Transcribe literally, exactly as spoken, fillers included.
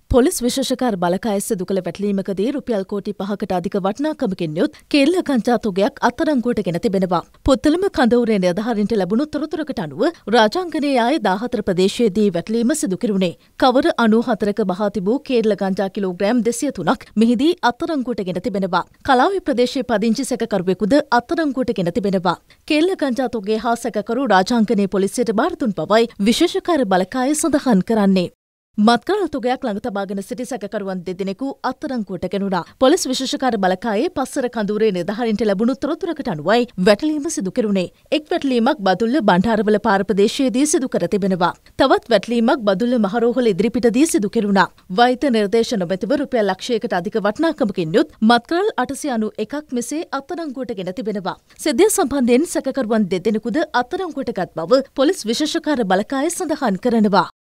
Police විශේෂකාර බලකාය සිදු කළ වැටලීමකදී රුපියල් කෝටි පහකට අධික වටිනාකමකින් යුත් කෙල්ල ගංජා තොගයක් අත්අඩංගුවට ගෙන තිබෙනවා. පුත්තලම කඳවුරේ නිලධාරීන්ට ලැබුණු තොරතුරකට අනුව රාජාංගනයේ ආය දාහතර ප්‍රදේශයේදී වැටලීම සිදු කෙරුණේ. කවර අනූහතරක බහා තිබූ කේරළ ගංජා කිලෝග්‍රෑම් දෙසිය තුනක් මෙහිදී අත්අඩංගුවට ගෙන තිබෙනවා. කලාවේ ප්‍රදේශයේ පදිංචි සැකකරුවෙකුද අත්අඩංගුවට ගෙන තිබෙනවා. කෙල්ල ගංජා තොගේ හා සැකකරු රාජාංගනයේ පොලිසියට බාර දුන් බවයි විශේෂකාර බලකාය සඳහන් කරන්නේ. මත්කරල් තොගයක් ළඟ තබාගෙන සිටි සැකකරුවන් දෙදෙනෙකු අත්අඩංගුවට ගෙනුණා. පොලිස් විශේෂකාර බලකායේ පස්සර කඳුරේ නිලධාරීන්ට ලැබුණු තොරතුරකට අනුවයි වැටලීම සිදු කෙරුණේ. එක් වැටලීමක් බදුල්ල බණ්ඩාරවල පාර ප්‍රදේශයේදී සිදු කර තිබෙනවා. තවත් වැටලීමක් බදුල්ල මහරෝහල ඉදිරිපිටදී සිදු කෙරුණා. වෛද්‍ය නිර්දේශ නොමැතිව රුපියල් ලක්ෂයකට අධික වටිනාකමකින් යුත් මත්කරල් අටසිය අනූ එකක් මෙසේ අත්අඩංගුවට ගෙන තිබෙනවා. සිද්ධිය සම්බන්ධයෙන් සැකකරුවන් දෙදෙනෙකුද අත්අඩංගුවට ගත් බව පොලිස් විශේෂකාර බලකාය සඳහන් කරනවා.